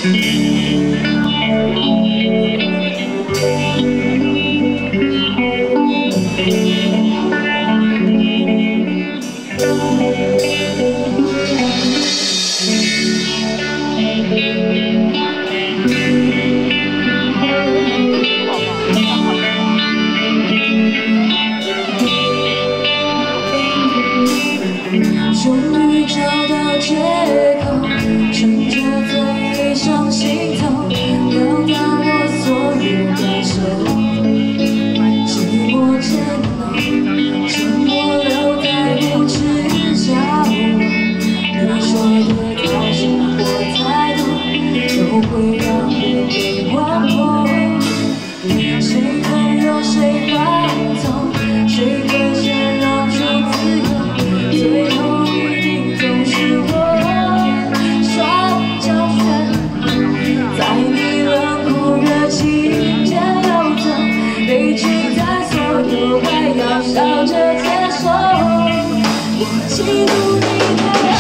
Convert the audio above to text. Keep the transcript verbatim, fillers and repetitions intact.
终于找到借口，趁着最伤心头，表达我所有感受。寂寞渐浓，沉默留在不知角落。你说的太深或太多，都会让我被淹没。谁温柔谁放纵，谁会先让出自由，最后一定总是我双脚悬空，在你冷酷热情间游走，被取代所有，还要笑着接受。我嫉妒你太